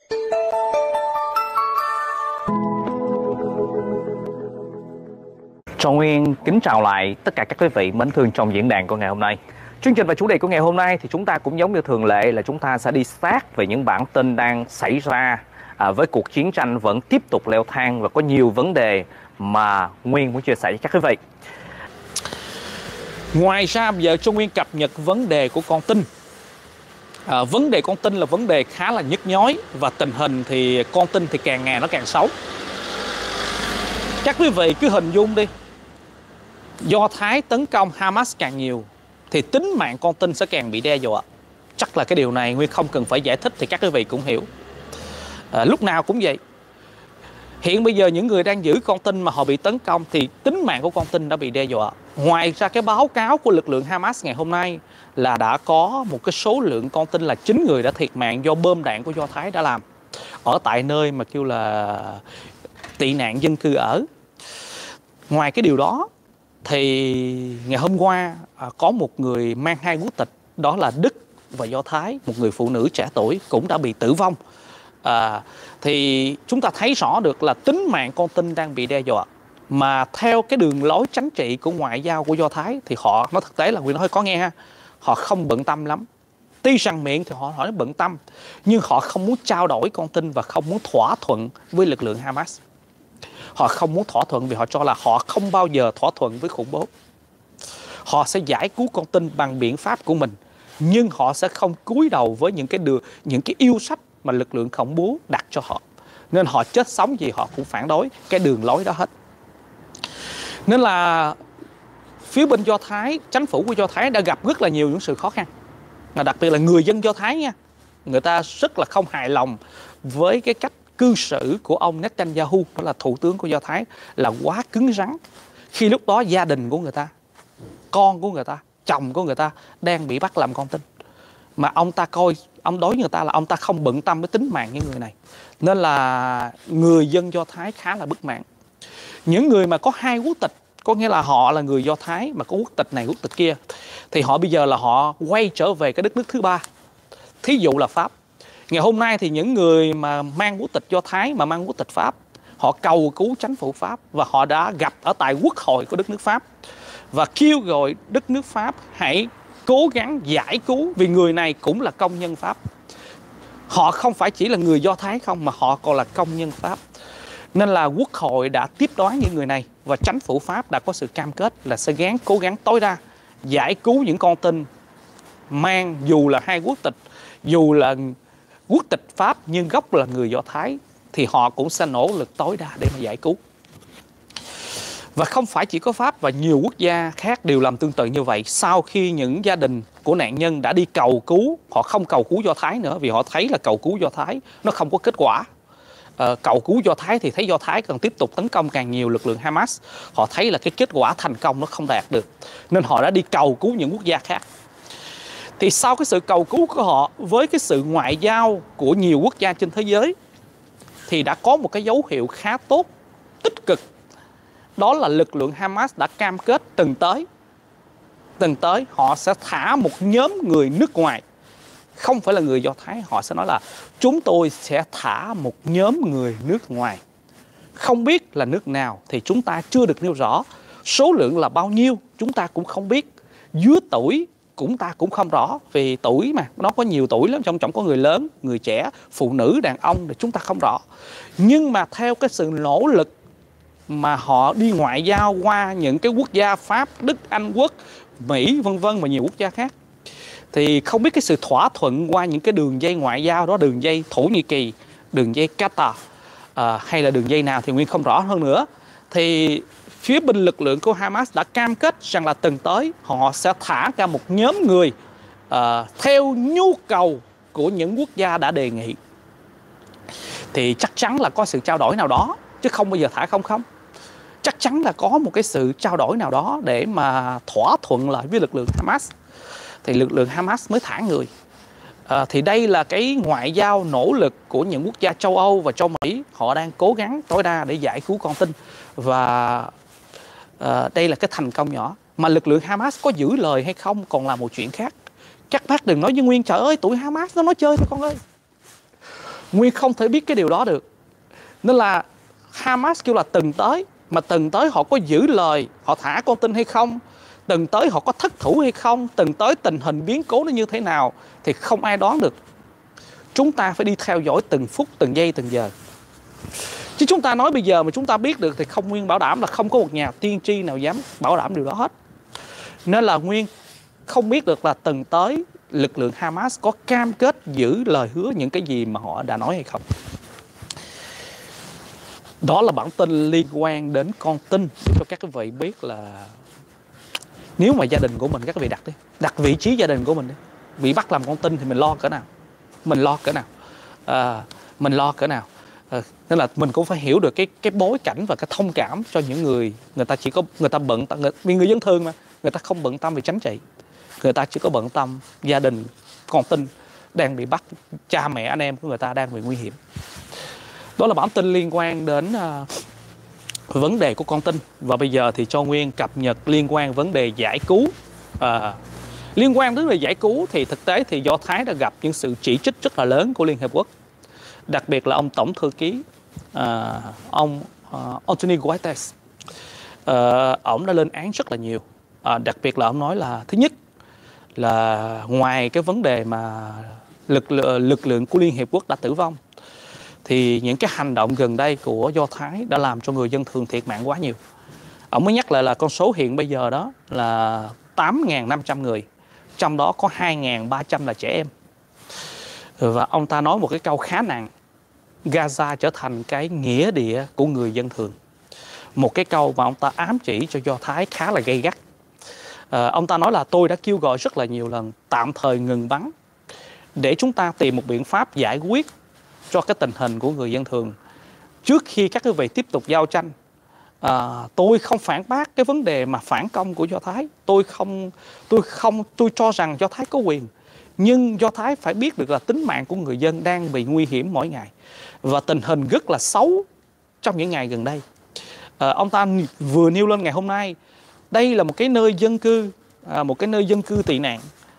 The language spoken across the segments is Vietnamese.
Trọng Nguyên kính chào lại tất cả các quý vị mến thương trong diễn đàn của ngày hôm nay. Chương trình và chủ đề của ngày hôm nay thì chúng ta cũng giống như thường lệ là chúng ta sẽ đi sát về những bản tin đang xảy ra với cuộc chiến tranh vẫn tiếp tục leo thang và có nhiều vấn đề mà Nguyên muốn chia sẻ với các quý vị. Ngoài ra bây giờ Trọng Nguyên cập nhật vấn đề của con tin. Vấn đề con tin là vấn đề khá là nhức nhối và tình hình thì con tin thì càng ngày nó càng xấu. Các quý vị cứ hình dung đi, Do Thái tấn công Hamas càng nhiều thì tính mạng con tin sẽ càng bị đe dọa. Chắc là cái điều này Nguyên không cần phải giải thích thì các quý vị cũng hiểu. Lúc nào cũng vậy. Hiện bây giờ những người đang giữ con tin mà họ bị tấn công thì tính mạng của con tin đã bị đe dọa. Ngoài ra cái báo cáo của lực lượng Hamas ngày hôm nay là đã có một cái số lượng con tin là 9 người đã thiệt mạng do bom đạn của Do Thái đã làm ở tại nơi mà kêu là tị nạn dân cư ở. Ngoài cái điều đó thì ngày hôm qua có một người mang hai quốc tịch, đó là Đức và Do Thái, một người phụ nữ trẻ tuổi cũng đã bị tử vong. Thì chúng ta thấy rõ được là tính mạng con tin đang bị đe dọa. Mà theo cái đường lối chính trị của ngoại giao của Do Thái thì họ, nói thực tế là Nguyên nói có nghe ha, họ không bận tâm lắm. Tuy rằng miệng thì họ nói bận tâm, nhưng họ không muốn trao đổi con tin và không muốn thỏa thuận với lực lượng Hamas. Họ không muốn thỏa thuận vì họ cho là họ không bao giờ thỏa thuận với khủng bố. Họ sẽ giải cứu con tin bằng biện pháp của mình, nhưng họ sẽ không cúi đầu với những cái yêu sách mà lực lượng khủng bố đặt cho họ. Nên họ chết sống gì họ cũng phản đối cái đường lối đó hết. Nên là phía bên Do Thái, chính phủ của Do Thái đã gặp rất là nhiều những sự khó khăn. Đặc biệt là người dân Do Thái nha, người ta rất là không hài lòng với cái cách cư xử của ông Netanyahu, đó là thủ tướng của Do Thái, là quá cứng rắn. Khi lúc đó gia đình của người ta, con của người ta, chồng của người ta đang bị bắt làm con tin, mà ông ta coi, ông đối với người ta là ông ta không bận tâm với tính mạng những người này. Nên là người dân Do Thái khá là bất mãn. Những người mà có hai quốc tịch, có nghĩa là họ là người Do Thái mà có quốc tịch này quốc tịch kia, thì họ bây giờ là họ quay trở về cái đất nước thứ ba. Thí dụ là Pháp. Ngày hôm nay thì những người mà mang quốc tịch Do Thái mà mang quốc tịch Pháp, họ cầu cứu chính phủ Pháp và họ đã gặp ở tại quốc hội của đất nước Pháp và kêu gọi đất nước Pháp hãy cố gắng giải cứu, vì người này cũng là công nhân Pháp. Họ không phải chỉ là người Do Thái không mà họ còn là công nhân Pháp. Nên là quốc hội đã tiếp đón những người này và chính phủ Pháp đã có sự cam kết là sẽ cố gắng tối đa giải cứu những con tin mang dù là hai quốc tịch, dù là quốc tịch Pháp nhưng gốc là người Do Thái, thì họ cũng sẽ nỗ lực tối đa để mà giải cứu. Và không phải chỉ có Pháp, và nhiều quốc gia khác đều làm tương tự như vậy. Sau khi những gia đình của nạn nhân đã đi cầu cứu, họ không cầu cứu Do Thái nữa vì họ thấy là cầu cứu Do Thái nó không có kết quả. Cầu cứu Do Thái thì thấy Do Thái cần tiếp tục tấn công càng nhiều lực lượng Hamas. Họ thấy là cái kết quả thành công nó không đạt được, nên họ đã đi cầu cứu những quốc gia khác. Thì sau cái sự cầu cứu của họ với cái sự ngoại giao của nhiều quốc gia trên thế giới thì đã có một cái dấu hiệu khá tốt, tích cực. Đó là lực lượng Hamas đã cam kết tuần tới họ sẽ thả một nhóm người nước ngoài, không phải là người Do Thái. Họ sẽ nói là chúng tôi sẽ thả một nhóm người nước ngoài, không biết là nước nào thì chúng ta chưa được nêu rõ, số lượng là bao nhiêu chúng ta cũng không biết, dưới tuổi cũng ta cũng không rõ, vì tuổi mà nó có nhiều tuổi lắm, trong có người lớn, người trẻ, phụ nữ, đàn ông thì chúng ta không rõ. Nhưng mà theo cái sự nỗ lực mà họ đi ngoại giao qua những cái quốc gia Pháp, Đức, Anh Quốc, Mỹ vân vân và nhiều quốc gia khác, thì không biết cái sự thỏa thuận qua những cái đường dây ngoại giao đó, đường dây Thổ Nhĩ Kỳ, đường dây Qatar hay là đường dây nào thì Nguyên không rõ hơn nữa, thì phía bên lực lượng của Hamas đã cam kết rằng là tuần tới họ sẽ thả ra một nhóm người theo nhu cầu của những quốc gia đã đề nghị. Thì chắc chắn là có sự trao đổi nào đó, chứ không bao giờ thả không. Chắc chắn là có một cái sự trao đổi nào đó để mà thỏa thuận lại với lực lượng Hamas, thì lực lượng Hamas mới thả người. Thì đây là cái ngoại giao nỗ lực của những quốc gia châu Âu và châu Mỹ. Họ đang cố gắng tối đa để giải cứu con tin. Và đây là cái thành công nhỏ. Mà lực lượng Hamas có giữ lời hay không còn là một chuyện khác. Các bác đừng nói với Nguyên, trời ơi tụi Hamas nó nói chơi thôi con ơi. Nguyên không thể biết cái điều đó được. Nên là Hamas kêu là từng tới, mà từng tới họ có giữ lời, họ thả con tin hay không, từng tới họ có thất thủ hay không, từng tới tình hình biến cố nó như thế nào thì không ai đoán được. Chúng ta phải đi theo dõi từng phút, từng giây, từng giờ. Chứ chúng ta nói bây giờ mà chúng ta biết được thì không, Nguyên bảo đảm là không có một nhà tiên tri nào dám bảo đảm điều đó hết. Nên là Nguyên không biết được là từng tới lực lượng Hamas có cam kết giữ lời hứa những cái gì mà họ đã nói hay không. Đó là bản tin liên quan đến con tin, để cho các quý vị biết là nếu mà gia đình của mình, các quý vị đặt vị trí gia đình của mình đi, bị bắt làm con tin thì mình lo cỡ nào, mình lo cỡ nào, mình lo cỡ nào. Nên là mình cũng phải hiểu được cái bối cảnh và cái thông cảm cho những người ta chỉ có người ta bận vì người dân thường mà người ta không bận tâm về chính trị, người ta chỉ có bận tâm gia đình con tin đang bị bắt, cha mẹ anh em của người ta đang bị nguy hiểm. Đó là bản tin liên quan đến vấn đề của con tin. Và bây giờ thì cho Nguyên cập nhật liên quan vấn đề giải cứu. Liên quan đến vấn đề giải cứu thì thực tế thì Do Thái đã gặp những sự chỉ trích rất là lớn của Liên Hợp Quốc. Đặc biệt là ông Tổng Thư ký ông Antonio Guterres. Ông đã lên án rất là nhiều. Đặc biệt là ông nói là thứ nhất là ngoài cái vấn đề mà lực lượng của Liên Hiệp Quốc đã tử vong, thì những cái hành động gần đây của Do Thái đã làm cho người dân thường thiệt mạng quá nhiều. Ông mới nhắc lại là con số hiện bây giờ đó là 8.500 người, trong đó có 2.300 là trẻ em. Và ông ta nói một cái câu khá nặng: Gaza trở thành cái nghĩa địa của người dân thường. Một cái câu mà ông ta ám chỉ cho Do Thái khá là gay gắt. Ông ta nói là tôi đã kêu gọi rất là nhiều lần tạm thời ngừng bắn để chúng ta tìm một biện pháp giải quyết cho cái tình hình của người dân thường trước khi các quý vị tiếp tục giao tranh. Tôi không phản bác cái vấn đề mà phản công của Do Thái. Tôi cho rằng Do Thái có quyền, nhưng Do Thái phải biết được là tính mạng của người dân đang bị nguy hiểm mỗi ngày và tình hình rất là xấu trong những ngày gần đây. Ông ta vừa nêu lên ngày hôm nay đây là một cái nơi dân cư tị nạn,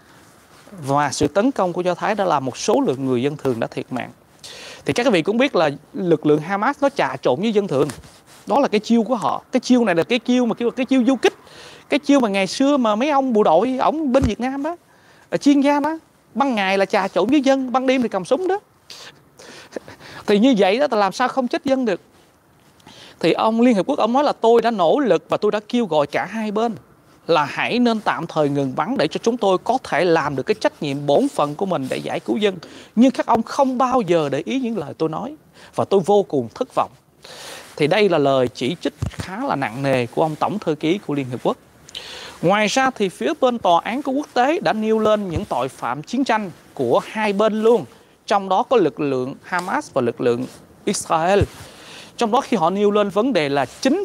và sự tấn công của Do Thái đã làm một số lượng người dân thường đã thiệt mạng. Thì các quý vị cũng biết là lực lượng Hamas nó trà trộn với dân thường. Đó là cái chiêu của họ. Cái chiêu này là cái chiêu du kích. Cái chiêu mà ngày xưa mà mấy ông bộ đội, ổng bên Việt Nam đó, chuyên gia đó, ban ngày là trà trộn với dân, ban đêm thì cầm súng đó. Thì như vậy đó, làm sao không chết dân được. Thì ông Liên Hợp Quốc ông nói là tôi đã nỗ lực và tôi đã kêu gọi cả hai bên là hãy nên tạm thời ngừng bắn để cho chúng tôi có thể làm được cái trách nhiệm bổn phận của mình để giải cứu dân. Nhưng các ông không bao giờ để ý những lời tôi nói, và tôi vô cùng thất vọng. Thì đây là lời chỉ trích khá là nặng nề của ông Tổng Thư ký của Liên Hợp Quốc. Ngoài ra thì phía bên tòa án của quốc tế đã nêu lên những tội phạm chiến tranh của hai bên luôn, trong đó có lực lượng Hamas và lực lượng Israel. Trong đó khi họ nêu lên vấn đề là 9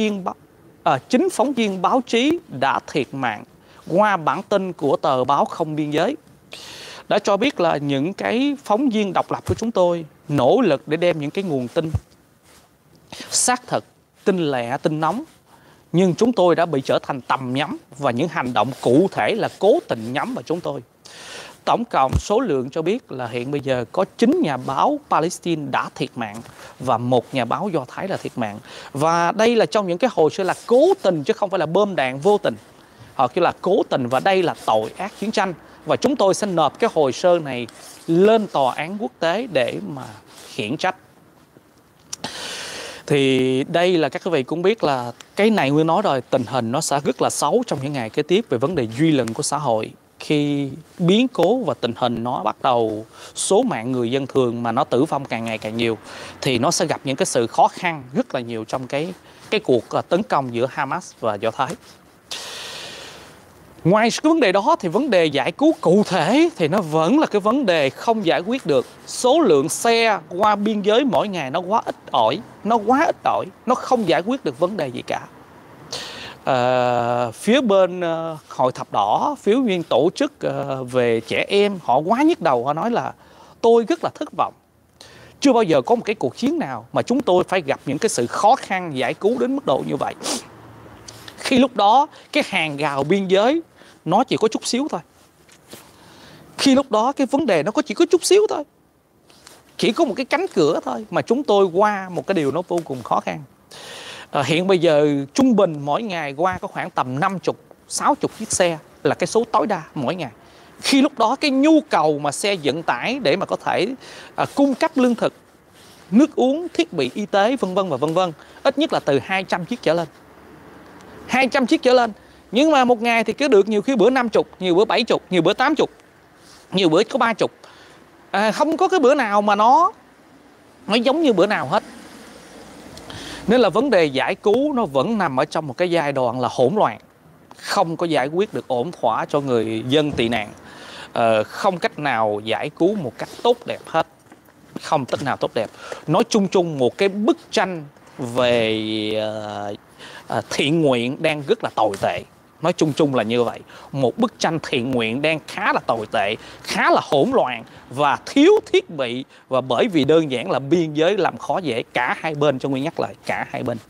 phóng viên báo chí đã thiệt mạng qua bản tin của tờ báo Không Biên Giới, đã cho biết là những cái phóng viên độc lập của chúng tôi nỗ lực để đem những cái nguồn tin xác thực, tin lẹ, tin nóng, nhưng chúng tôi đã bị trở thành tầm nhắm và những hành động cụ thể là cố tình nhắm vào chúng tôi. Tổng cộng số lượng cho biết là hiện bây giờ có 9 nhà báo Palestine đã thiệt mạng và 1 nhà báo Do Thái là thiệt mạng. Và đây là trong những cái hồ sơ là cố tình chứ không phải là bom đạn vô tình. Họ kêu là cố tình và đây là tội ác chiến tranh. Và chúng tôi sẽ nộp cái hồ sơ này lên tòa án quốc tế để mà khiển trách. Thì đây là các quý vị cũng biết là cái này Nguyên nói rồi, tình hình nó sẽ rất là xấu trong những ngày kế tiếp về vấn đề duy lần của xã hội. Khi biến cố và tình hình nó bắt đầu, số mạng người dân thường mà nó tử vong càng ngày càng nhiều, thì nó sẽ gặp những cái sự khó khăn rất là nhiều trong cái cuộc tấn công giữa Hamas và Do Thái. Ngoài cái vấn đề đó thì vấn đề giải cứu cụ thể thì nó vẫn là cái vấn đề không giải quyết được. Số lượng xe qua biên giới mỗi ngày nó quá ít ỏi, nó không giải quyết được vấn đề gì cả. Phía bên Hội Thập Đỏ, phía nguyên tổ chức về trẻ em, họ quá nhức đầu, họ nói là tôi rất là thất vọng. Chưa bao giờ có một cái cuộc chiến nào mà chúng tôi phải gặp những cái sự khó khăn giải cứu đến mức độ như vậy. Khi lúc đó cái hàng rào biên giới nó chỉ có chút xíu thôi. Khi lúc đó cái vấn đề nó chỉ có chút xíu thôi. Chỉ có một cái cánh cửa thôi mà chúng tôi qua một cái điều nó vô cùng khó khăn. Hiện bây giờ trung bình mỗi ngày qua có khoảng tầm 50, 60 chiếc xe là cái số tối đa mỗi ngày. Khi lúc đó cái nhu cầu mà xe vận tải để mà có thể cung cấp lương thực, nước uống, thiết bị y tế vân vân và vân vân, ít nhất là từ 200 chiếc trở lên. 200 chiếc trở lên. Nhưng mà một ngày thì cứ được nhiều khi bữa 50, nhiều bữa 70, nhiều bữa 80, nhiều bữa có 30. Không có cái bữa nào mà nó giống như bữa nào hết. Nên là vấn đề giải cứu nó vẫn nằm ở trong một cái giai đoạn là hỗn loạn, không có giải quyết được ổn thỏa cho người dân tị nạn, không cách nào giải cứu một cách tốt đẹp hết, không cách nào tốt đẹp. Nói chung chung một cái bức tranh về thiện nguyện đang rất là tồi tệ. Nói chung chung là như vậy. Một bức tranh thiện nguyện đang khá là tồi tệ, khá là hỗn loạn và thiếu thiết bị. Và bởi vì đơn giản là biên giới làm khó dễ cả hai bên, cho Nguyên nhắc lại, cả hai bên.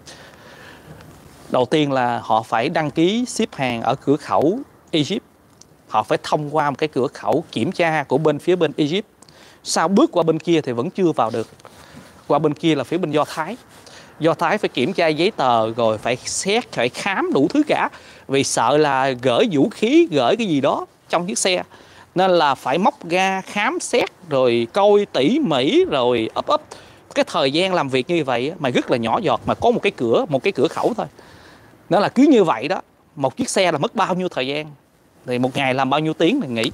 Đầu tiên là họ phải đăng ký ship hàng ở cửa khẩu Egypt. Họ phải thông qua một cái cửa khẩu kiểm tra của phía bên Egypt. Sau bước qua bên kia thì vẫn chưa vào được. Qua bên kia là phía bên Do Thái. Do Thái phải kiểm tra giấy tờ, rồi phải xét, phải khám đủ thứ cả. Vì sợ là gửi vũ khí, gửi cái gì đó trong chiếc xe. Nên là phải móc ra khám xét, rồi coi tỉ mỉ, rồi ấp. Cái thời gian làm việc như vậy mà rất là nhỏ giọt, mà có một cái cửa khẩu thôi. Nên là cứ như vậy đó, một chiếc xe là mất bao nhiêu thời gian, thì một ngày làm bao nhiêu tiếng thì nghỉ.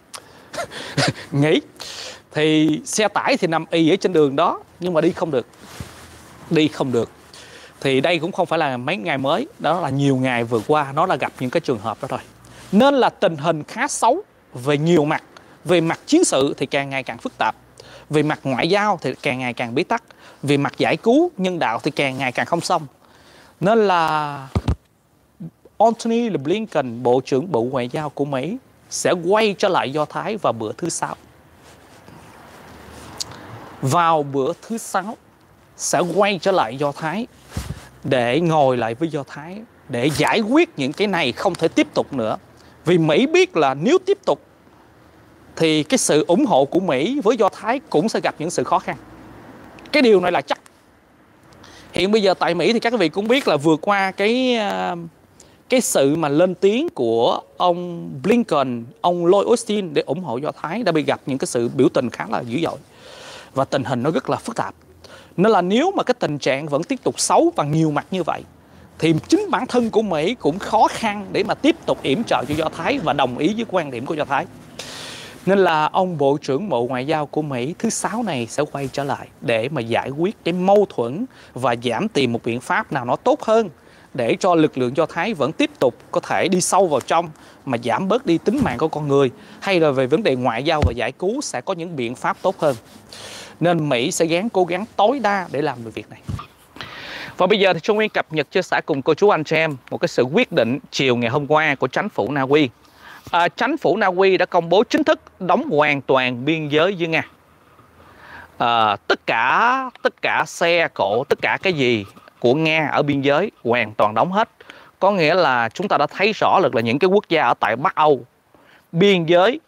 Nghỉ. Thì xe tải thì nằm ì ở trên đường đó, nhưng mà đi không được. Đi không được. Thì đây cũng không phải là mấy ngày mới, đó là nhiều ngày vừa qua nó là gặp những cái trường hợp đó rồi. Nên là tình hình khá xấu về nhiều mặt. Về mặt chiến sự thì càng ngày càng phức tạp. Về mặt ngoại giao thì càng ngày càng bế tắc. Về mặt giải cứu nhân đạo thì càng ngày càng không xong. Nên là Antony Blinken, Bộ trưởng Bộ Ngoại giao của Mỹ, sẽ quay trở lại Do Thái vào bữa thứ Sáu. Vào bữa thứ Sáu sẽ quay trở lại Do Thái để ngồi lại với Do Thái để giải quyết những cái này không thể tiếp tục nữa. Vì Mỹ biết là nếu tiếp tục thì cái sự ủng hộ của Mỹ với Do Thái cũng sẽ gặp những sự khó khăn. Cái điều này là chắc. Hiện bây giờ tại Mỹ thì các quý vị cũng biết là vừa qua cái sự mà lên tiếng của ông Blinken, ông Lloyd Austin để ủng hộ Do Thái đã bị gặp những cái sự biểu tình khá là dữ dội. Và tình hình nó rất là phức tạp. Nên là nếu mà cái tình trạng vẫn tiếp tục xấu và nhiều mặt như vậy thì chính bản thân của Mỹ cũng khó khăn để mà tiếp tục yểm trợ cho Do Thái và đồng ý với quan điểm của Do Thái. Nên là ông Bộ trưởng Bộ Ngoại giao của Mỹ thứ Sáu này sẽ quay trở lại để mà giải quyết cái mâu thuẫn và tìm một biện pháp nào nó tốt hơn để cho lực lượng Do Thái vẫn tiếp tục có thể đi sâu vào trong mà giảm bớt đi tính mạng của con người, hay là về vấn đề ngoại giao và giải cứu sẽ có những biện pháp tốt hơn. Nên Mỹ sẽ cố gắng tối đa để làm được việc này. Và bây giờ thì Trung Nguyên cập nhật chia sẻ cùng cô chú anh chị em một cái sự quyết định chiều ngày hôm qua của chính phủ Na Uy. Chính phủ Na Uy đã công bố chính thức đóng hoàn toàn biên giới với Nga. Tất cả xe cộ, tất cả cái gì của Nga ở biên giới hoàn toàn đóng hết. Có nghĩa là chúng ta đã thấy rõ được là những cái quốc gia ở tại Bắc Âu biên giới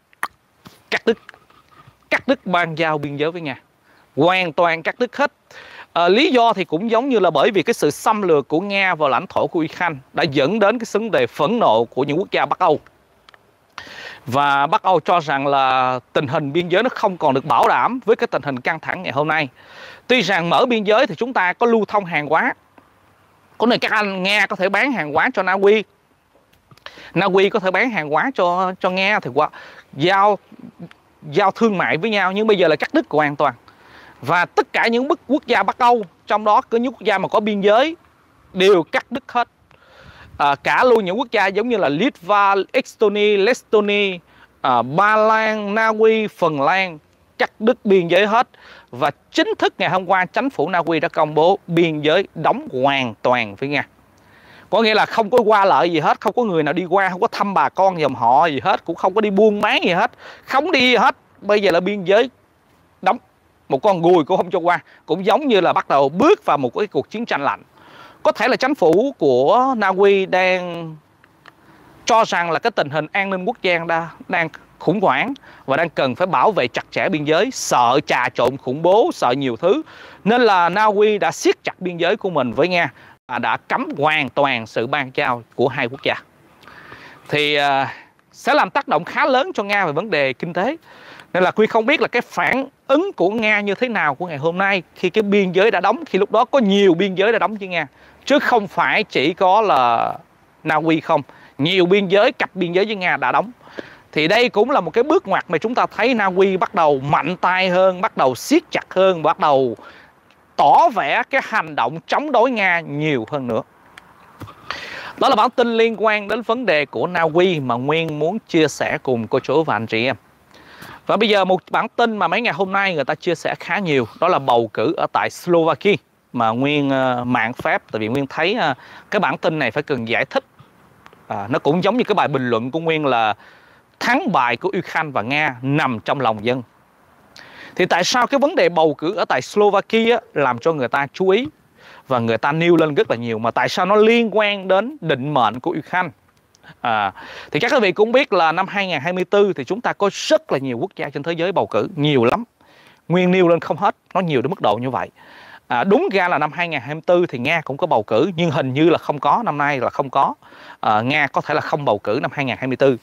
cắt đứt ban giao biên giới với Nga, hoàn toàn cắt đứt hết. Lý do thì cũng giống như là bởi vì cái sự xâm lược của Nga vào lãnh thổ của Ukraine đã dẫn đến cái vấn đề phẫn nộ của những quốc gia Bắc Âu. Và Bắc Âu cho rằng là tình hình biên giới nó không còn được bảo đảm với cái tình hình căng thẳng ngày hôm nay. Tuy rằng mở biên giới thì chúng ta có lưu thông hàng hóa, có nơi các anh Nga có thể bán hàng hóa cho Na Uy, Na Uy có thể bán hàng hóa cho Nga thì qua giao thương mại với nhau, nhưng bây giờ là cắt đứt hoàn toàn. Và tất cả những quốc gia Bắc Âu, trong đó có những quốc gia mà có biên giới đều cắt đứt hết. Cả luôn những quốc gia giống như là Litva, Estonia, Lestonia, Ba Lan, Na Uy, Phần Lan cắt đứt biên giới hết. Và chính thức ngày hôm qua chính phủ Na Uy đã công bố biên giới đóng hoàn toàn với Nga. Có nghĩa là không có qua lại gì hết, không có người nào đi qua, không có thăm bà con dòng họ gì hết, cũng không có đi buôn bán gì hết, không đi gì hết. Bây giờ là biên giới đóng, một con ruồi cũng không cho qua, cũng giống như là bắt đầu bước vào một cái cuộc chiến tranh lạnh. Có thể là chính phủ của Na Uy đang cho rằng là cái tình hình an ninh quốc gia đang khủng hoảng và đang cần phải bảo vệ chặt chẽ biên giới, sợ trà trộn khủng bố, sợ nhiều thứ. Nên là Na Uy đã siết chặt biên giới của mình với Nga và đã cấm hoàn toàn sự ban trao của hai quốc gia. Thì sẽ làm tác động khá lớn cho Nga về vấn đề kinh tế. Nên là Quy không biết là cái phản ứng của Nga như thế nào của ngày hôm nay khi cái biên giới đã đóng, khi lúc đó có nhiều biên giới đã đóng với Nga, chứ không phải chỉ có là Na Uy không, nhiều biên giới, cặp biên giới với Nga đã đóng. Thì đây cũng là một cái bước ngoặt mà chúng ta thấy Na Uy bắt đầu mạnh tay hơn, bắt đầu siết chặt hơn, bắt đầu tỏ vẻ cái hành động chống đối Nga nhiều hơn nữa. Đó là bản tin liên quan đến vấn đề của Na Uy mà Nguyên muốn chia sẻ cùng cô chú và anh chị em. Và bây giờ một bản tin mà mấy ngày hôm nay người ta chia sẻ khá nhiều, đó là bầu cử ở tại Slovakia mà Nguyên mạng phép, tại vì Nguyên thấy cái bản tin này phải cần giải thích. Nó cũng giống như cái bài bình luận của Nguyên là thắng bại của Ukraine và Nga nằm trong lòng dân. Thì tại sao cái vấn đề bầu cử ở tại Slovakia làm cho người ta chú ý và người ta nêu lên rất là nhiều, mà tại sao nó liên quan đến định mệnh của Ukraine? Thì các quý vị cũng biết là năm 2024 thì chúng ta có rất là nhiều quốc gia trên thế giới bầu cử, nhiều lắm. Nguyên nêu lên không hết, nó nhiều đến mức độ như vậy. Đúng ra là năm 2024 thì Nga cũng có bầu cử, nhưng hình như là không có, năm nay là không có. Nga có thể là không bầu cử năm 2024.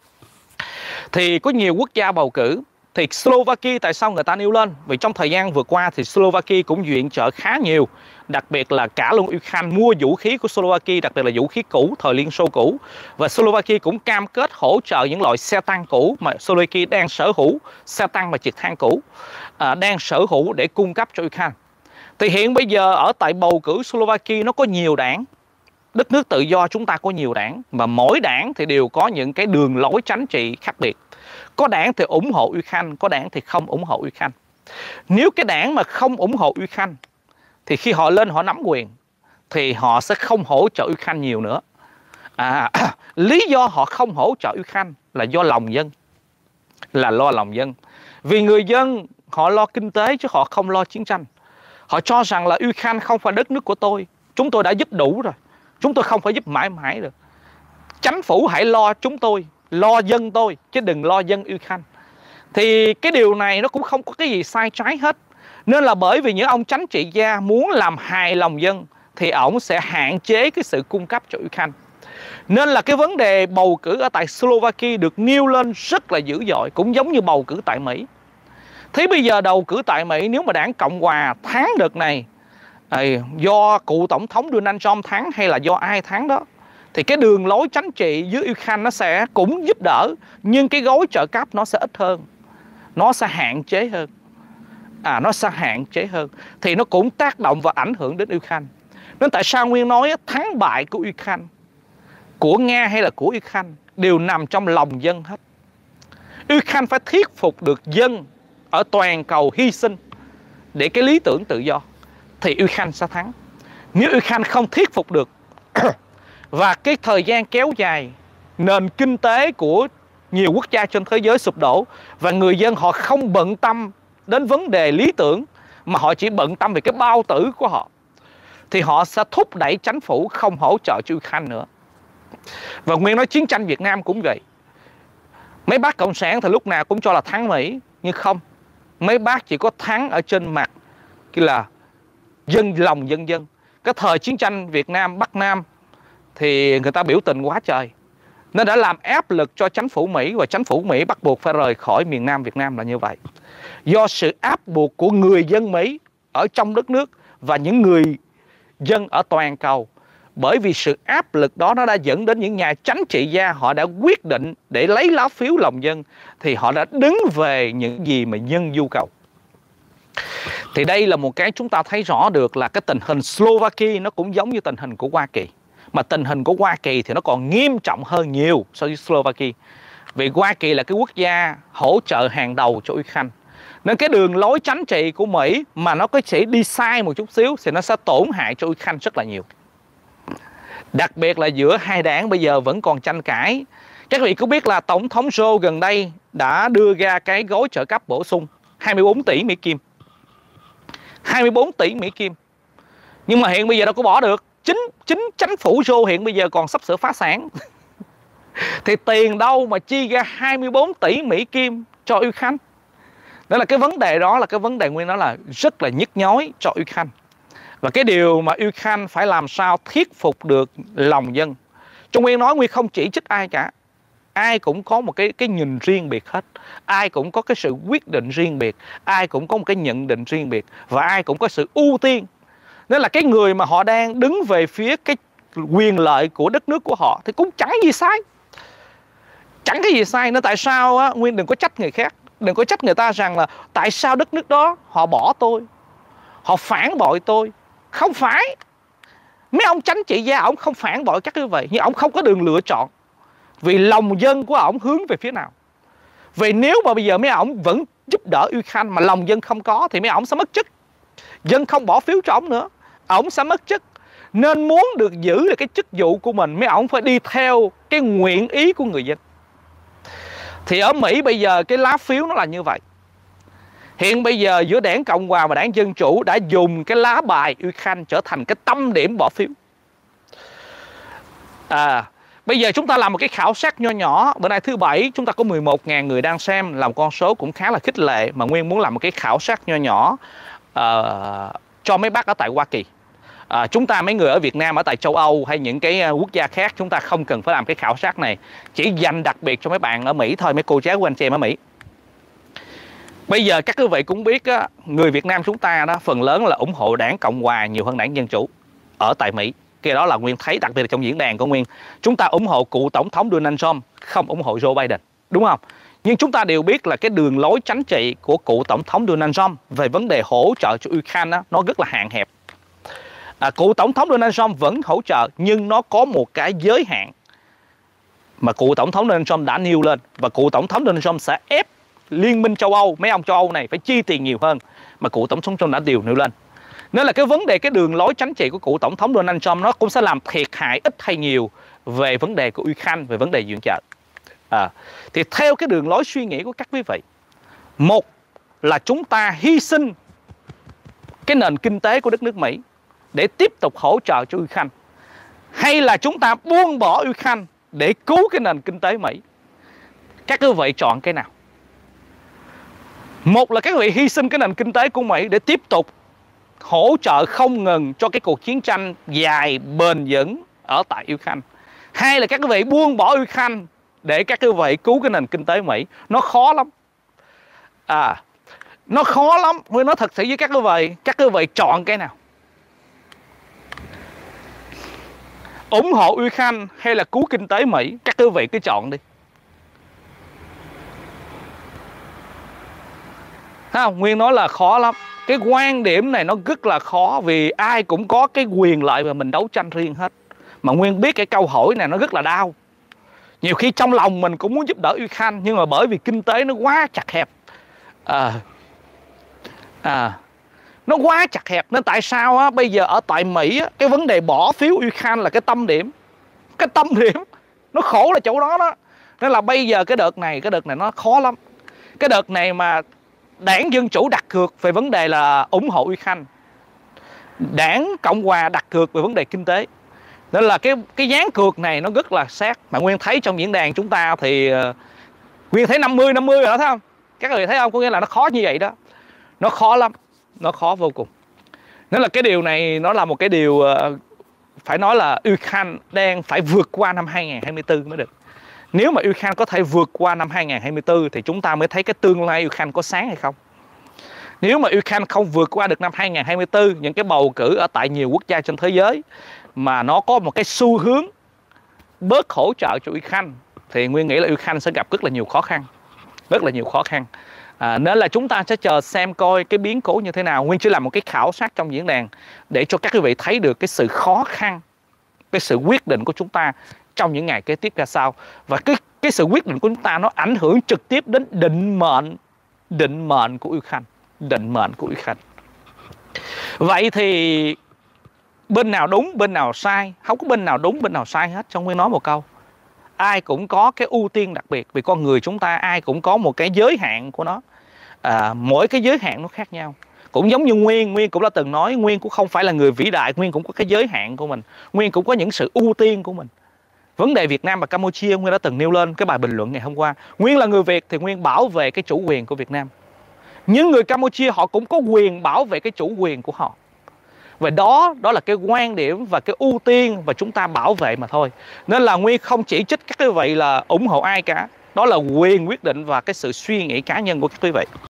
Thì có nhiều quốc gia bầu cử. Thì Slovakia tại sao người ta nêu lên? Vì trong thời gian vừa qua thì Slovakia cũng viện trợ khá nhiều, đặc biệt là cả luôn Ukraine mua vũ khí của Slovakia, đặc biệt là vũ khí cũ, thời Liên Xô cũ. Và Slovakia cũng cam kết hỗ trợ những loại xe tăng cũ mà Slovakia đang sở hữu, xe tăng và trực thăng cũ, đang sở hữu để cung cấp cho Ukraine. Thì hiện bây giờ ở tại bầu cử Slovakia nó có nhiều đảng. Đất nước tự do chúng ta có nhiều đảng, và mỗi đảng thì đều có những cái đường lối chính trị khác biệt. Có đảng thì ủng hộ Ukraine, có đảng thì không ủng hộ Ukraine. Nếu cái đảng mà không ủng hộ Ukraine thì khi họ lên họ nắm quyền thì họ sẽ không hỗ trợ Ukraine nhiều nữa. Lý do họ không hỗ trợ Ukraine là do lòng dân, là lo lòng dân. Vì người dân họ lo kinh tế chứ họ không lo chiến tranh. Họ cho rằng là Ukraine không phải đất nước của tôi, chúng tôi đã giúp đủ rồi, chúng tôi không phải giúp mãi mãi được. Chính phủ hãy lo chúng tôi, lo dân tôi, chứ đừng lo dân Ukraine. Thì cái điều này nó cũng không có cái gì sai trái hết. Nên là bởi vì những ông chính trị gia muốn làm hài lòng dân thì ổng sẽ hạn chế cái sự cung cấp cho Ukraine. Nên là cái vấn đề bầu cử ở tại Slovakia được nêu lên rất là dữ dội, cũng giống như bầu cử tại Mỹ. Thế bây giờ bầu cử tại Mỹ, nếu mà đảng Cộng Hòa thắng đợt này, do cựu tổng thống Donald Trump thắng hay là do ai thắng đó, thì cái đường lối chính trị với Ukraine nó sẽ cũng giúp đỡ, nhưng cái gói trợ cấp nó sẽ ít hơn, nó sẽ hạn chế hơn. Nó sẽ hạn chế hơn. Thì nó cũng tác động và ảnh hưởng đến Ukraine. Nên tại sao Nguyên nói thắng bại của Ukraine, của Nga hay là của Ukraine đều nằm trong lòng dân hết. Ukraine phải thuyết phục được dân ở toàn cầu hy sinh để cái lý tưởng tự do thì Ukraine sẽ thắng. Nếu Ukraine không thuyết phục được và cái thời gian kéo dài, nền kinh tế của nhiều quốc gia trên thế giới sụp đổ và người dân họ không bận tâm đến vấn đề lý tưởng mà họ chỉ bận tâm về cái bao tử của họ, thì họ sẽ thúc đẩy chính phủ không hỗ trợ cho Ukraine nữa. Và Nguyên nói chiến tranh Việt Nam cũng vậy. Mấy bác cộng sản thì lúc nào cũng cho là thắng Mỹ, nhưng không. Mấy bác chỉ có thắng ở trên mặt kia là lòng dân. Cái thời chiến tranh Việt Nam, Bắc Nam thì người ta biểu tình quá trời, nên đã làm áp lực cho chính phủ Mỹ, và chính phủ Mỹ bắt buộc phải rời khỏi miền Nam Việt Nam là như vậy. Do sự áp buộc của người dân Mỹ ở trong đất nước và những người dân ở toàn cầu. Bởi vì sự áp lực đó nó đã dẫn đến những nhà chính trị gia họ đã quyết định để lấy lá phiếu lòng dân, thì họ đã đứng về những gì mà dân nhu cầu. Thì đây là một cái chúng ta thấy rõ được là cái tình hình Slovakia nó cũng giống như tình hình của Hoa Kỳ. Mà tình hình của Hoa Kỳ thì nó còn nghiêm trọng hơn nhiều so với Slovakia. Vì Hoa Kỳ là cái quốc gia hỗ trợ hàng đầu cho Ukraine. Nên cái đường lối chính trị của Mỹ mà nó có thể đi sai một chút xíu thì nó sẽ tổn hại cho Ukraine rất là nhiều. Đặc biệt là giữa hai đảng bây giờ vẫn còn tranh cãi. Các vị có biết là Tổng thống Joe gần đây đã đưa ra cái gói trợ cấp bổ sung 24 tỷ Mỹ Kim. 24 tỷ Mỹ Kim. Nhưng mà hiện bây giờ đâu có bỏ được. Chính chính phủ Joe hiện bây giờ còn sắp sửa phá sản. Thì tiền đâu mà chi ra 24 tỷ Mỹ Kim cho Ukraine? Đó là cái vấn đề, đó là cái vấn đề Nguyên nói là rất là nhức nhối cho Ukraine. Và cái điều mà Ukraine phải làm sao thuyết phục được lòng dân. Trong Nguyên nói, Nguyên không chỉ trích ai cả. Ai cũng có một cái nhìn riêng biệt hết. Ai cũng có cái sự quyết định riêng biệt. Ai cũng có một cái nhận định riêng biệt. Và ai cũng có sự ưu tiên. Nên là cái người mà họ đang đứng về phía cái quyền lợi của đất nước của họ thì cũng chẳng gì sai. Chẳng cái gì sai. Nên tại sao á, Nguyên đừng có trách người khác. Đừng có trách người ta rằng là tại sao đất nước đó họ bỏ tôi, họ phản bội tôi. Không phải. Mấy ông chánh trị gia ổng không phản bội các quý vị, nhưng ổng không có đường lựa chọn. Vì lòng dân của ổng hướng về phía nào. Vì nếu mà bây giờ mấy ổng vẫn giúp đỡ Ukraine mà lòng dân không có thì mấy ổng sẽ mất chức. Dân không bỏ phiếu cho ổng nữa, ổng sẽ mất chức. Nên muốn được giữ được cái chức vụ của mình, mấy ổng phải đi theo cái nguyện ý của người dân. Thì ở Mỹ bây giờ cái lá phiếu nó là như vậy. Hiện bây giờ giữa đảng Cộng Hòa và đảng Dân Chủ đã dùng cái lá bài Ukraine trở thành cái tâm điểm bỏ phiếu. Bây giờ chúng ta làm một cái khảo sát nho nhỏ. Bữa nay thứ Bảy chúng ta có 11.000 người đang xem, là một con số cũng khá là khích lệ. Mà Nguyên muốn làm một cái khảo sát nho nhỏ cho mấy bác ở tại Hoa Kỳ. Chúng ta mấy người ở Việt Nam, ở tại châu Âu hay những cái quốc gia khác, chúng ta không cần phải làm cái khảo sát này. Chỉ dành đặc biệt cho mấy bạn ở Mỹ thôi, mấy cô cháu của anh chị em ở Mỹ. Bây giờ các quý vị cũng biết á, người Việt Nam chúng ta đó phần lớn là ủng hộ đảng Cộng Hòa nhiều hơn đảng Dân Chủ ở tại Mỹ. Cái đó là Nguyên thấy, đặc biệt là trong diễn đàn của Nguyên. Chúng ta ủng hộ cựu Tổng thống Donald Trump, không ủng hộ Joe Biden, đúng không? Nhưng chúng ta đều biết là cái đường lối chính trị của cựu Tổng thống Donald Trump về vấn đề hỗ trợ cho Ukraine đó, nó rất là hạn hẹp. Cựu Tổng thống Donald Trump vẫn hỗ trợ, nhưng nó có một cái giới hạn mà cựu Tổng thống Donald Trump đã nêu lên. Và cựu Tổng thống Donald Trump sẽ ép Liên minh châu Âu, mấy ông châu Âu này phải chi tiền nhiều hơn mà cựu Tổng thống Trump đã nêu lên. Nên là cái vấn đề, cái đường lối chính trị của cựu Tổng thống Donald Trump nó cũng sẽ làm thiệt hại ít hay nhiều về vấn đề của Ukraine, về vấn đề viện trợ. Thì theo cái đường lối suy nghĩ của các quý vị, một là chúng ta hy sinh cái nền kinh tế của đất nước Mỹ để tiếp tục hỗ trợ cho Ukraine, hay là chúng ta buông bỏ Ukraine để cứu cái nền kinh tế Mỹ. Các quý vị chọn cái nào? Một là các quý vị hy sinh cái nền kinh tế của Mỹ để tiếp tục hỗ trợ không ngừng cho cái cuộc chiến tranh dài bền vững ở tại Ukraine. Hai là các quý vị buông bỏ Ukraine để các quý vị cứu cái nền kinh tế Mỹ. Nó khó lắm. Nó khó lắm. Tôi nói thật sự với các quý vị chọn cái nào? Ủng hộ Ukraine hay là cứu kinh tế Mỹ? Các quý vị cứ chọn đi. Nguyên nói là khó lắm. Cái quan điểm này nó rất là khó, vì ai cũng có cái quyền lợi mà mình đấu tranh riêng hết. Mà Nguyên biết cái câu hỏi này nó rất là đau. Nhiều khi trong lòng mình cũng muốn giúp đỡ Ukraine, nhưng mà bởi vì kinh tế nó quá chặt hẹp. Nó quá chặt hẹp. Nên tại sao á, bây giờ ở tại Mỹ á, cái vấn đề bỏ phiếu Ukraine là cái tâm điểm. Cái tâm điểm nó khổ là chỗ đó đó. Nên là bây giờ cái đợt này nó khó lắm. Cái đợt này mà đảng Dân Chủ đặt cược về vấn đề là ủng hộ Ukraine, đảng Cộng Hòa đặt cược về vấn đề kinh tế. Nên là cái ván cược này nó rất là sát. Mà Nguyên thấy trong diễn đàn chúng ta thì Nguyên thấy 50-50 rồi đó, thấy không? Các người thấy không? Có nghĩa là nó khó như vậy đó. Nó khó lắm. Nó khó vô cùng. Nên là cái điều này nó là một cái điều phải nói là Ukraine đang phải vượt qua năm 2024 mới được. Nếu mà Ukraine có thể vượt qua năm 2024 thì chúng ta mới thấy cái tương lai Ukraine có sáng hay không. Nếu mà Ukraine không vượt qua được năm 2024, những cái bầu cử ở tại nhiều quốc gia trên thế giới mà nó có một cái xu hướng bớt hỗ trợ cho Ukraine, thì Nguyên nghĩ là Ukraine sẽ gặp rất là nhiều khó khăn. Rất là nhiều khó khăn. Nên là chúng ta sẽ chờ xem coi cái biến cố như thế nào. Nguyên chỉ làm một cái khảo sát trong diễn đàn để cho các quý vị thấy được cái sự khó khăn, cái sự quyết định của chúng ta trong những ngày kế tiếp ra sao. Và cái sự quyết định của chúng ta nó ảnh hưởng trực tiếp đến định mệnh của Ukraine. Định mệnh của Ukraine. Vậy thì bên nào đúng, bên nào sai? Không có bên nào đúng, bên nào sai hết. Trong Nguyên nói một câu, ai cũng có cái ưu tiên đặc biệt. Vì con người chúng ta ai cũng có một cái giới hạn của nó. Mỗi cái giới hạn nó khác nhau. Cũng giống như Nguyên cũng đã từng nói, Nguyên cũng không phải là người vĩ đại, Nguyên cũng có cái giới hạn của mình. Nguyên cũng có những sự ưu tiên của mình. Vấn đề Việt Nam và Campuchia, Nguyên đã từng nêu lên cái bài bình luận ngày hôm qua. Nguyên là người Việt thì Nguyên bảo vệ cái chủ quyền của Việt Nam, nhưng người Campuchia họ cũng có quyền bảo vệ cái chủ quyền của họ. Và đó là cái quan điểm và cái ưu tiên và chúng ta bảo vệ mà thôi. Nên là Nguyên không chỉ trích các quý vị là ủng hộ ai cả. Đó là quyền quyết định và cái sự suy nghĩ cá nhân của các quý vị.